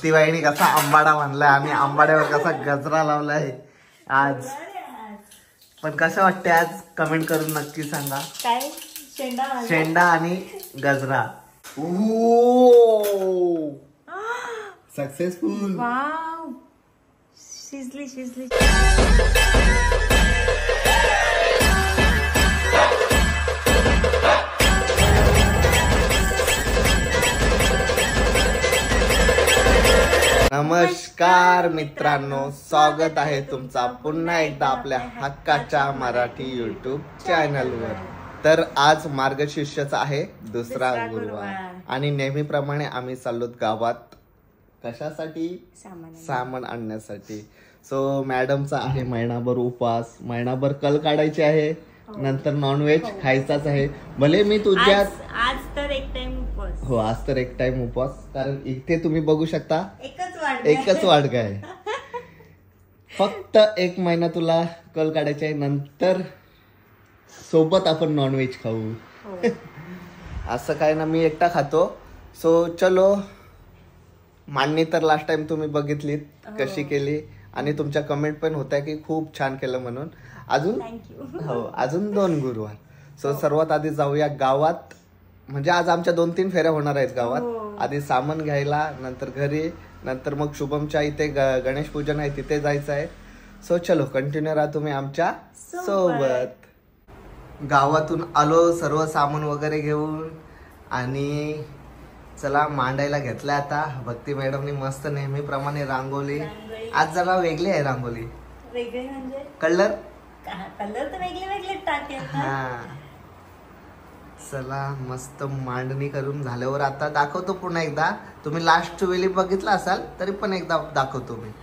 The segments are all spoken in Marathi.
भक्तीबाईने कसा आंबाडा बांधलाय आणि आंबाड्यावर कसा गजरा लावलाय आज. पण कसं वाटते आज कमेंट करून नक्की सांगा. काय शेंडा आणि गजरा. सक्सेसफुल. वाव, शिजली. नमस्कार मित्रांनो, स्वागत आहे तुमचा पुन्हा एकदा आपल्या हक्काच्या मराठी युट्यूब चॅनलवर. तर आज मार्गशीर्षाचा आहे दुसरा गुरुवार आणि नेहमीप्रमाणे आम्ही चाललो गावात. कशासाठी? सामान आणण्यासाठी. सो मॅडमचा आहे महिनाभर उपवास, महिनाभर कल काढायची आहे, नंतर नॉनव्हेज खायचाच आहे. भले मी तुझ्यात आज तर एक टाइम उपवास. हो, आज तर एक टाइम उपवास. कारण इथे तुम्ही बघू शकता एकच वाडगा आहे. फक्त एक महिना तुला कल काढायचे आहे, नंतर सोबत आपण नॉनव्हेज खाऊ. असं काय ना, मी एकटा खातो. सो चलो. मांडणी तर लास्ट टाइम तुम्ही बघितलीत कशी केली आणि तुमच्या कमेंट पण होत्या की खूप छान केलं म्हणून. अजून 2 गुरुवार. सो सर्वात आधी जाऊया गावात. म्हणजे आज आमच्या 2-3 फेऱ्या होणार आहेत गावात. आधी सामान घ्यायला, नंतर घरी, नंतर मग शुभमच्या इथे गणेश पूजन आहे, तिथे जायचं आहे. सो चलो, कंटिन्यू राहा तुम्ही आमच्या सोबत. गावातून आलो सर्व सामान वगैरे घेऊन आणि चला मांडायला घेतलं. आता भक्ती मॅडमनी मस्त नेहमीप्रमाणे रांगोली. आज जरा वेगळी आहे रांगोली. वेगळे म्हणजे कलर तर वेगळे टाके. चला मस्त मांडणी करून झाल्यावर आता दाखवतो पुन्हा एकदा. तुम्ही लास्ट वेळी बघितला असाल तरी पण एकदा दाखवतो मी.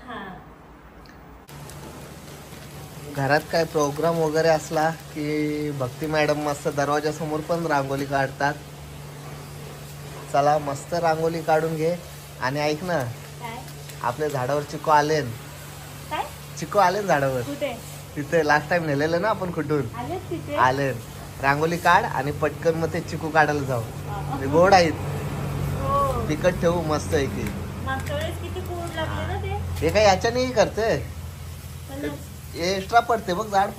घरात काय प्रोग्राम वगैरे असला की भक्ती मॅडम मस्त दरवाजा समोर पण रांगोली काढतात. चला मस्त रांगोली काढून घे. आणि ऐक ना, आपल्या झाडावर चिको आले. चिको आले झाडावर. तिथे लास्ट टाइम नेलेलं ना आपण, कुठून आले. रांगोली काढ आणि पटकन मग ते चिकू काढायला जाऊ. ते गोड आहेत, पिकट ठेवू मस्त आहे की. हे काय याच्याने करते, एक्स्ट्रा पडते बघ. जाड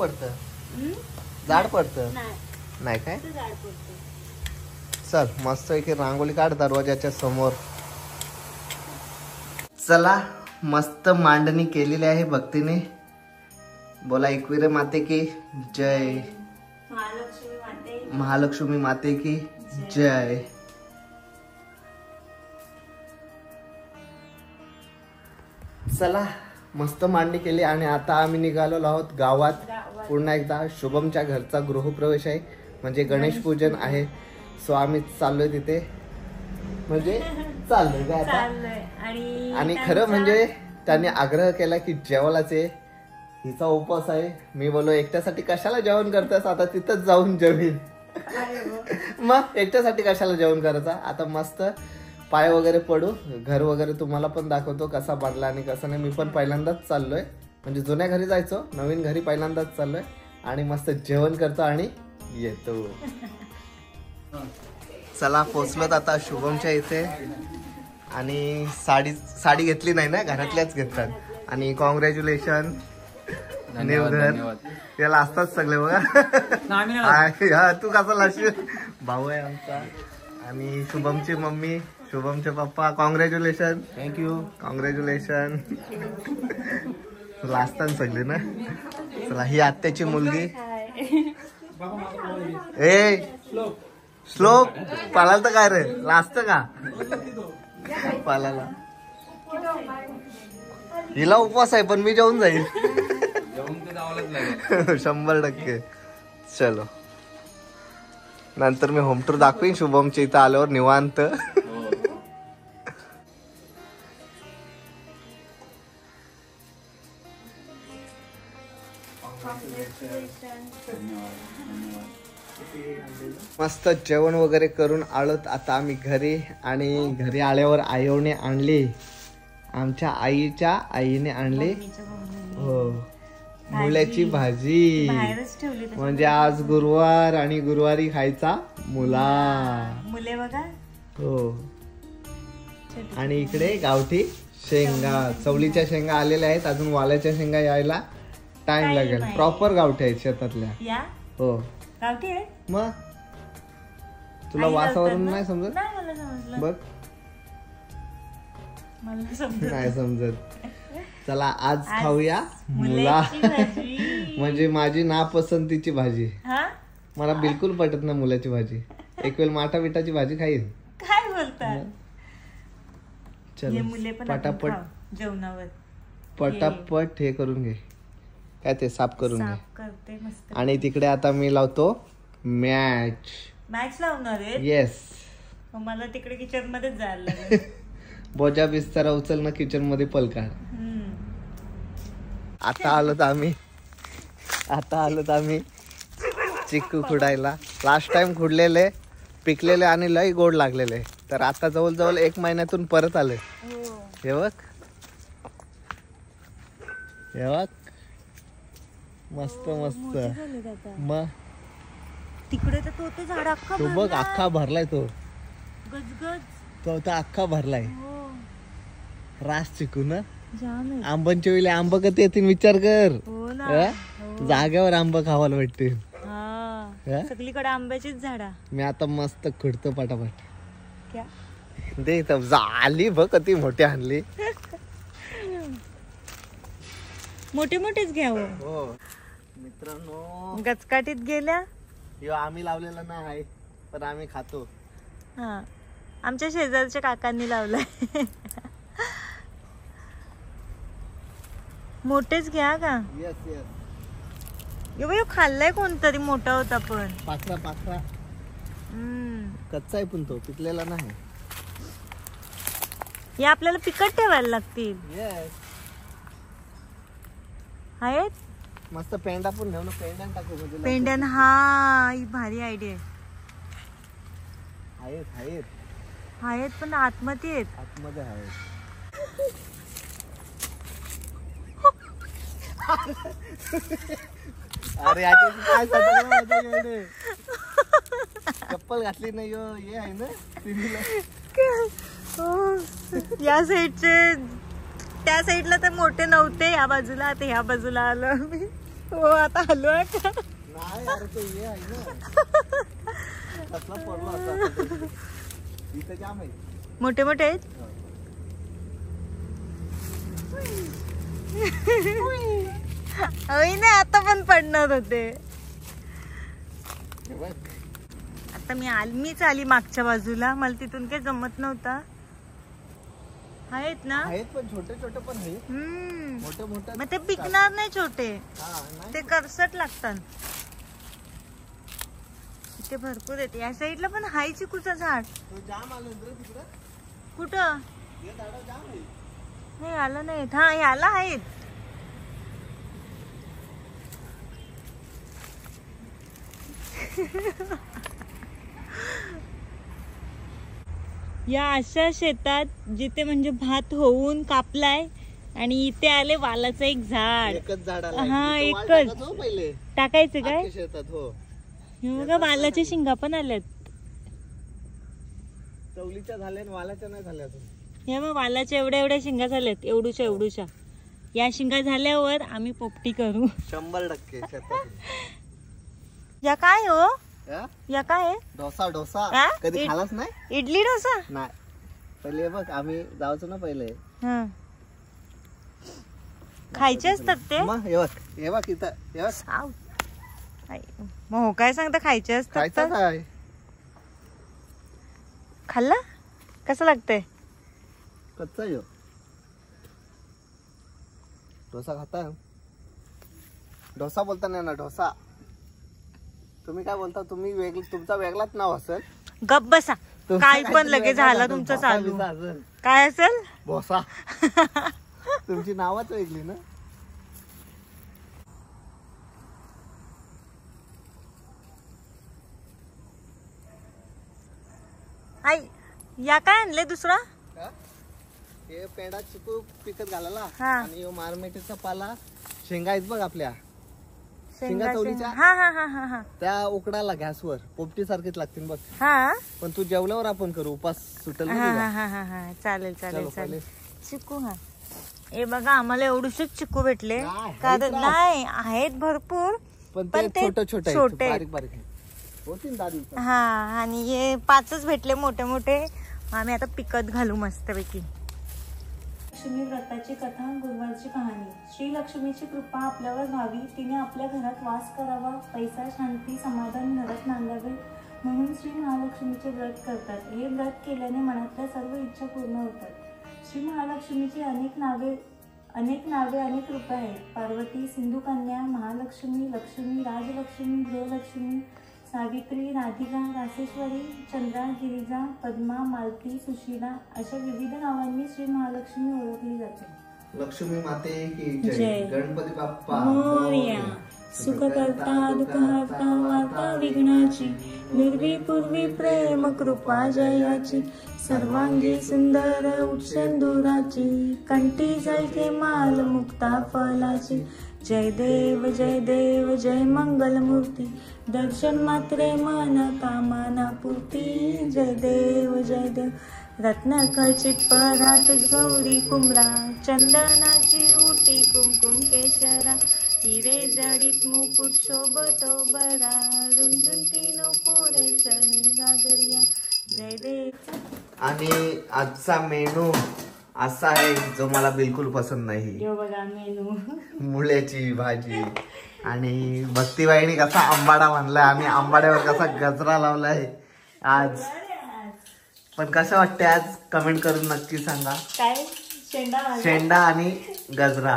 पडतं नाही काय. चल मस्त आहे की रांगोली काढ दरवाजाच्या समोर. चला मस्त मांडणी केलेली आहे भक्तीने. बोला एकविरे माते की जय, महालक्ष्मी माते की जय. चला मस्त मांडणी केली आणि आता आम्ही निघालो आहोत गावात. पुन्हा एकदा शुभमच्या घरचा गृहप्रवेश आहे, म्हणजे गणेश पूजन आहे. सो आम्ही चाललोय तिथे, म्हणजे चाललोय आता. आणि खरं म्हणजे त्याने आग्रह केला की जेवायलाच ये, हिचा उपवास आहे. मी बोलो एकट्यासाठी कशाला जेवण करतेस, आता तिथंच जाऊन जेवीन. मग एकट्यासाठी कशाला जेवण करायचं. आता मस्त पाय वगैरे पडू, घर वगैरे तुम्हाला पण दाखवतो कसा बांधला आणि कसं नाही. मी पण पहिल्यांदाच चाललोय, म्हणजे जुन्या घरी जायचो, नवीन घरी पहिल्यांदाच चाललोय. आणि मस्त जेवण करतो आणि येतो. चला पोचलोत आता शुभमच्या इथे. आणि साडी घेतली नाही ना, घरातल्याच घेतात. आणि कॉंग्रॅच्युलेशन घर. त्याला असतात सगळे बघा. तू कसा लाशील. भाऊ आहे आमचा आणि शुभमची मम्मी, शुभमचे पप्पा. कॉंग्रॅच्युलेशन. थँक्यू. कॉंग्रॅच्युलेशन. लाजतात सगळे ना. चला ही आत्याची मुलगी. ए श्लोक पालाल तर काय रे, लाजत का पालाला. हिला उपवास आहे पण मी जेवून जाईल 100%. चलो नंतर मी होम टूर दाखवीन शुभमच्या इथं आल्यावर निवांत. मस्त जेवण वगैरे करून आलोत आता आम्ही घरी. आणि घरी आल्यावर आईने आणली, आमच्या आईच्या आईने आणली हो मुळ्याची भाजी. म्हणजे आज गुरुवार आणि गुरुवारी खायचा मुले बघा हो. आणि इकडे गावठी शेंगा, चवळीच्या शेंगा आलेल्या आहेत, अजून वालाच्या शेंगा यायला टाइम Time लागेल. आहे. प्रॉपर गावठी आहेत शेतातल्या. या हो गावठी आहे मग तुला आई वासावरून घालतात नाही ना? समजत? नाही मला समजलं. बघ मला समजलं. नाही समजत. चला आज खाऊया मुला मुलाची भाजी. म्हणजे माझी नापसंतीची भाजी. हा मला बिलकुल पटत नाही मुलाची भाजी. एक वेळ माटा बिटाची भाजी खाईन. काय बोलतात हे चल मुले पण आपण पटापट खाऊ जेवणावर पटापट हे करून घे, काय ते साफ करून घे. साफ करते मस्त. आणि तिकडे आता मी लावतो मॅच. मॅच लावणार आहे येस. मग मला तिकडे किचन मध्येच जायला लागेल. बोजा बिस्तारा उचल ना किचन मध्ये पलकार. आता आलो आम्ही चिक्कू खुडायला. लास्ट टाइम खुडलेले, पिकलेले आणि लई गोड लागलेले. तर आता जवळजवळ 1 महिन्यातून परत आले. हे बघ मस्त मस्त. मग तिकडे तर तो झाड अख्खा तो बघ अख्खा भरलाय. तो गजगज तो आता अख्खा भरलाय. हो रास चिकू ना. जाम आहे. आंबांच्या वेळी आंबा कधी येतील विचार कर. हो ना. अं? जाग्यावर आंबा खावायला भेटते. हा सगळीकडे आंब्याचीच झाडा. मी आता मस्त खुडतो पटापट. क्या दे इथं. झाली बघ किती मोठी आणली. मोठे मोठेच घ्यावं. हो मित्रांनो, गचकाटीत गेल्या. यो आम्ही लावलेला नाही आहे, पण आम्ही खातो. हा आमच्या शेजारच्या काकांनी लावलाय. मोठेच घ्या का. Yes yes. यो खाल्लाय कोणतरी मोठा होता पण. पाखरा कच्चा आहे पण तो पिकलेला नाही. हे आपल्याला पिकट ठेवायला लागतील. येस. आहेत मस्त पेंडा पण घेऊन पेंड्यान टाकू म्हणजे पेंड्यान. हा ही भारी आयडिया आहे. आहेत पण आतमध्ये आहेत. आतमध्ये आहेत. अरे काय चप्पल घातली नाही. यो हे आहे ना या साईडचे त्या साईडला तर मोठे नव्हते. या बाजूला आता ह्या बाजूला आलो आम्ही. हो आता आलो आता. नाही अरे तो हे आहे ना. कसला पडला होता इथं जाम आहे. मोठे मोठे आहेत. होय ना आता पण पडणार होते. आता मीच आली मागच्या बाजूला. मला तिथून काही जमत नव्हता. आहेत ना. आहेत पण छोटे छोटे पण आहेत. मोठे मोठे मग ते पिकणार नाही छोटे. ते करसट लागतात. इथे भरपूर आहेत. या साईडला पण हाय चिकूचं झाड. जाम आलं तिकडं. कुठं हे झाड जाम आहे. नाही आलं नाही. हा याला आहेत. या अशा शेतात जिथे म्हणजे भात होऊन कापलाय आणि इथे आले वालाचं एक झाड. एकच झाड आलं. हा एकच पहिले टाकायचं काय. शेतात. हो हे बघा वालाच्या शिंगा पण आल्यात. चवलीच्या झाल्या वालाच्या नाही झाल्या अजून. हे बघ वालाच्या एवढ्या शिंगा झाल्यात. एवढूशा. या शिंगा झाल्यावर आम्ही पोपटी करू 100% शेतात. या काय हो. या काय डोसा कधी खालाच नाही. इडली डोसा नाही. पहिले बघ आम्ही जायचो ना पहिले. खायचे असतात ते. मग हे बघ इथं. मग हो काय सांगता खायचे असतात. काय खाल्ला कसं लागतंय. कच्चा यो डोसा खाता. डोसा बोलता नाही ना डोसा. तुम्ही काय बोलता. तुम्ही तुमचा वेगळाच नाव असेल. गप बसा. काय पण लगेच झाला तुमचं चालू. काय असेल डोसा. तुमची नावच वेगळी ना. आई या काय आणले दुसरा. हे पेंडा चिकू पिकत घालायला. हा. आणि मारमेटीचा पाला शेंगा आहेत बघ आपल्या. शेंगा चवलीच्या. हा हा हा हा हा त्या उकडायला गॅसवर पोपटी सारखीच लागतील बघ. हा पण तू जेवल्यावर आपण करू. उपास सुटेल ना हा तुझा. हा हा हा चालेल चालेल चलो चालेल. चिकू हा हे बघा आम्हाला एवढूशेच चिकू भेटले नाही, कारण आहेत नाही आहेत भरपूर पण ते छोटे छोटे बारीक बारीक होतील दादी. हा आणि हे 5च भेटले मोठे मोठे. आम्ही आता पिकत घालू मस्तपैकी. लक्ष्मी व्रताची कथा गुरुवारची कहाणी. श्री लक्ष्मीची कृपा आपल्यावर व्हावी, तिने आपल्या घरात वास करावा, पैसा शांती समाधान घरात नांदावे म्हणून श्री महालक्ष्मीचे व्रत करतात. हे व्रत केल्याने मनातल्या सर्व इच्छा पूर्ण होतात. श्री महालक्ष्मीची अनेक नावे अनेक रूपे आहेत. पार्वती, सिंधुकन्या, महालक्ष्मी, लक्ष्मी, राजलक्ष्मी, गृहलक्ष्मी, सावित्री, राधिका, रासेश्वरी, चंद्रा, गिरिजा, पद्मा, मालती, सुशीला अशा विविध नावांनी श्री महालक्ष्मी ओळखली जाते. लक्ष्मी माते की जय. जय. गणपती बाप्पा मोरया. सुखकर्ता दुःखहर्ता वार्ता विघ्नाची, निर्वी पूर्वी प्रेम कृपा जयाची, सर्वांगी सुंदर उच्चंदुराची, कंठी जळके माल मुक्ता फलाची. जय देव जय मंगलमूर्ती, दर्शन मात्रे मन कामना पूर्ती. जय देव रत्न खचित परात गौरी कुमरा, चंदनाची उटी कुमकुम केशरा, हिरे जडित मुकुट शोभतो बरा, रुंजुंतीनो पोरे चणी गागरिया. जय देव. आणि आजचा मेनू असा आहे जो मला बिलकुल पसंत नाही. यो बघा मेनू. मुळ्याची भाजी आणि भक्तीबाईने कसा आंबाडा बांधलाय आणि आंबाड्यावर कसा गजरा लावलाय आज. पण कसं वाटतंय आज कमेंट करून नक्की सांगा. काय शेंडा आणि गजरा.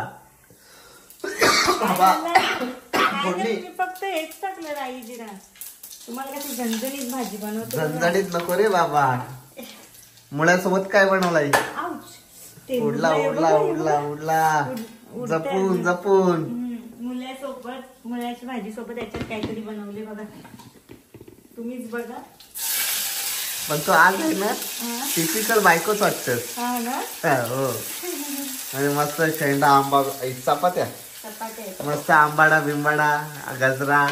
मी फक्त हेच टाकलं राई जिरा. तुम्हाला कशी झणझणीत भाजी बनवतो. झणझणीत नको रे बाबा. मुळ्यासोबत काय बनवलाय. उडला उडला उडला उडला जपून मुळ्यासोबत मुळ्याची भाजी सोबत याच्यात काहीतरी बनवले बघा. तुम्हीच बघा. पण तो आज आहे ना टिपिकल बायकोच वाटतं. हो म्हणजे मस्त शेंडा आंबा चपात्या मस्त आंबाडा बिंबाडा गजरा.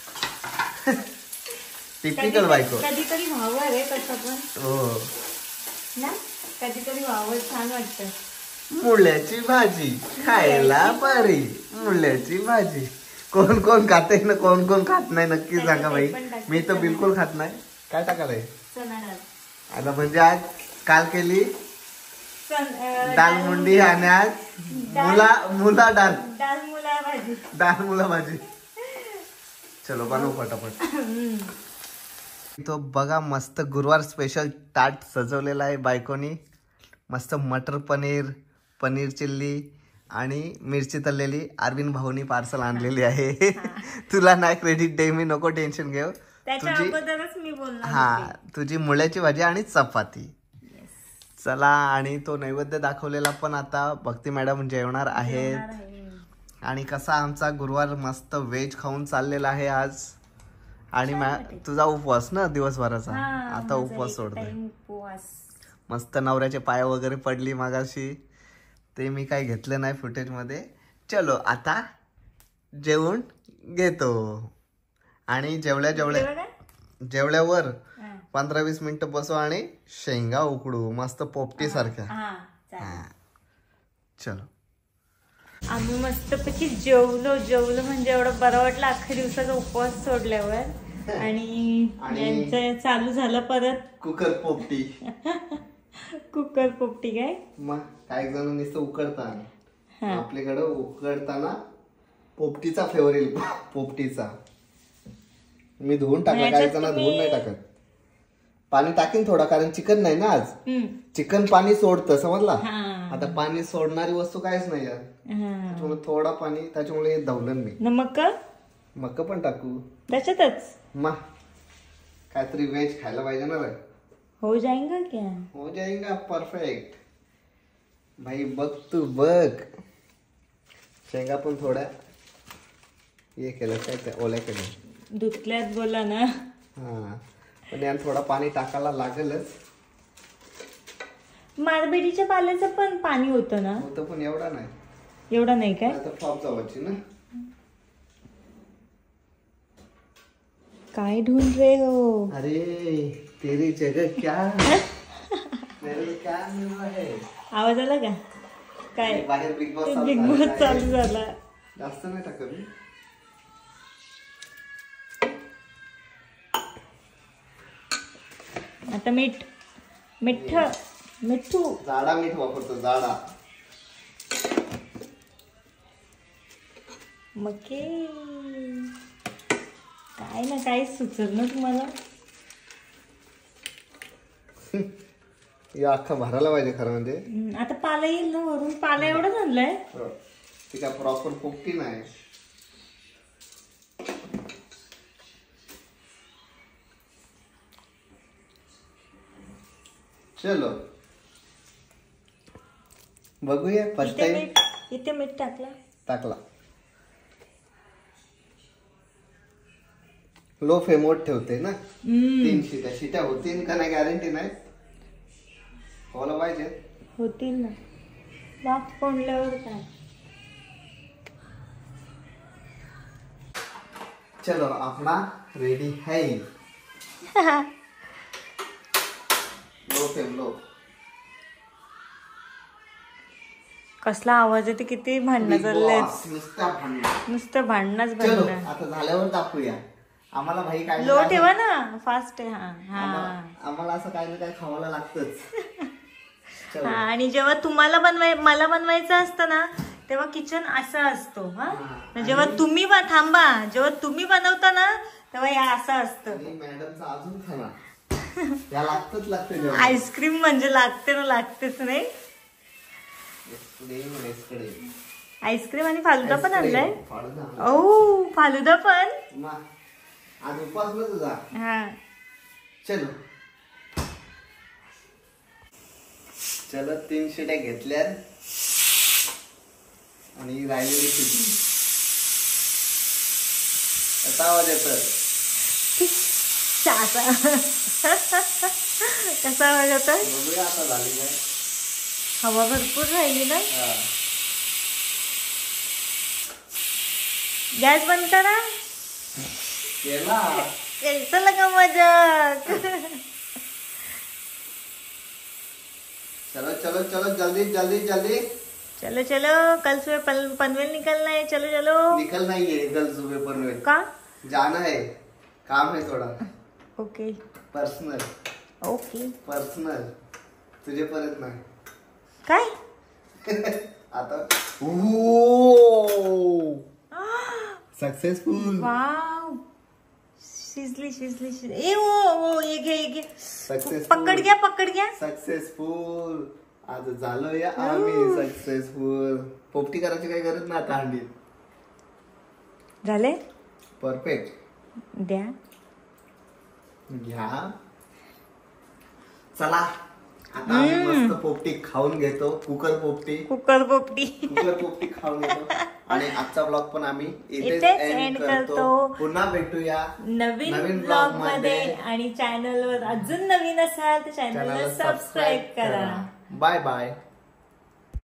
टिपिकल बायको. कधीतरी व्हावं रे तसं पण. हो ना कधीतरी व्हावं छान वाटतं. मुळ्याची भाजी खायला बरी. मुळ्याची भाजी कोण कोण खाते ना कोण कोण खात नाही नक्की सांगा बाई. मी तर बिलकुल खात नाही. काय टाकायला आता म्हणजे आज काल केली दाल मुंडी आणि आज मुला दाल मुला भाजी. चलो बनवू फटाफट. तो बघा मस्त गुरुवार स्पेशल ताट सजवलेला आहे बायकोनी. मस्त मटर पनीर चिल्ली आणि मिरची तळलेली अरविंद भाऊनी पार्सल आणलेली आहे. तुला नाही क्रेडिट दे मी नको टेन्शन घेऊ. हा तुझी मुळ्याची भाजी आणि चपाती. चला आणि तो नैवेद्य दाखवलेला पण आता भक्ती मॅडम जेवणार आहेत. आणि कसा आमचा गुरुवार मस्त व्हेज खाऊन चाललेला आहे आज. आणि तुझा उपवास ना दिवसभराचा. आता उपवास सोडतोय. मस्त नवऱ्याचे पाय वगैरे पडली मागाशी. ते मी काही घेतलं नाही फुटेज मध्ये. चलो आता जेवून घेतो. आणि जेवल्यावर 15-20 मिनिटं बसू आणि शेंगा उकडू मस्त पोपटी सारख्या. चलो आम्ही मस्तपैकी जेवलो म्हणजे एवढं बरं वाटलं अख्ख्या दिवसाचा उपवास सोडल्यावर. आणि यांचं चालू झालं परत कुकर पोपटी. कुकर पोपटी काय मग काही जण नुसतं उकडतात. आपल्याकडे उकडताना पोपटीचा फ्लेवर येईल. पोपटीचा मी धुवून टाकला. काही जण धुवून नाही टाकत. पाणी टाकीन थोडा कारण चिकन नाही ना आज. चिकन पाणी सोडतं समजला. आता पाणी सोडणारी वस्तू काहीच नाही यार. त्याच्यामुळे थोडा पाणी त्याच्यामुळे धवलं मी. मक्का पण टाकू त्याच्यातच. मग काहीतरी व्हेज खायला पाहिजे ना रे. हो जाएगा परफेक्ट भाई. बघ तू बघ. शेंगा पण थोड्या हे केलं काय ते ओल्या केलं धुतल्यात बोला ना. हा पण यात थोडा पाणी टाकायला लागेलच. मारबेडीच्या पाल्याचं पण पाणी होतं ना. होतं पण एवढा नाही काय. फॉप जावायची ना. काय ढूंढ रहे हो. अरे तेरी जगह क्या मेरे क्या मिला है. आवाज आला का. काय बाहेर बिग बॉस चालू झाला. जास्त नाही टाकत मी. आता मिठू जाडा मीठ वापरतो, जाडा. मग काय ना काय सुचल ना तुम्हाला. हे अख्खा भरायला पाहिजे खरं म्हणजे. आता पाला येईल ना वरून. पाला एवढंच आणलंय. ती काय प्रॉपर पोपटी नाही. चलो बघूया. फर्स्ट टाइम इथे मीठ टाकला. लो फ्लेमवर ठेवते ना. 3 शिट्या होतील का नाही गॅरंटी नाही. व्हायला पाहिजे. होतील ना. वाफ फोडल्यावर काय. चलो अपना रेडी है. लो फ्लेम लो. कसला आवाज येते. किती भांडणं चालले. नुसतं भांडणच चलो भांडणं. आता झाल्यावर दाखवूया. आम्हाला भाई काय लो ठेवा ना. फास्ट आहे. आम्हाला असं काही ना काही खावायला लागतच. आणि जेव्हा तुम्हाला मला बनवायचं असतं ना तेव्हा किचन असा असतो. जेव्हा तुम्ही थांबा. जेव्हा तुम्ही बनवता ना तेव्हा हे असं असतं. मॅडमचा अजून खाना या लागतं. आईस्क्रीम म्हणजे लागते ना. लागतेच नाही. आईस्क्रीम आणि फालुदा पण आणलाय. ओ फालुदा पण. आज उपास ना तुझा. चलो 3 शिट्या घेतल्या आणि राहिलेली शिटी. कसा आवाज येतो. कसा आवाज येतो. बघूया आता झाली काय. हवा भरपूर राहिली ना. गॅस बंद करा. केला. चला का मजाक. चलो चलो चलो जल्दी जल्दी जल्दी. चलो चलो कल सुबह पनवेल निकलना है. चलो चलो. निकल नहीं है कल सुबह पनवेल. का जाना है. काम है थोड़ा. ओके. पर्सनल. ओके. पर्सनल. तुझे परत नाही काय. आता सक्सेसफुल. वाव. शिजली. ए ओ ये घे. पकड घ्या. सक्सेसफुल. आज झालो या आम्ही सक्सेसफुल. पोपटी करायची काही गरज नाही आता. हंडी झाले. परफेक्ट. द्या घ्या. चला आता आम्ही मस्त पोपटी खाऊन घेतो. कुकर पोपटी खाऊन घेतो. आणि आजचा ब्लॉग पण आम्ही इथेच एंड करतो. पुन्हा भेटूया नवीन ब्लॉग मध्ये. आणि चॅनलवर अजून नवीन असाल तर चॅनलला सबस्क्राईब करा. Bye bye.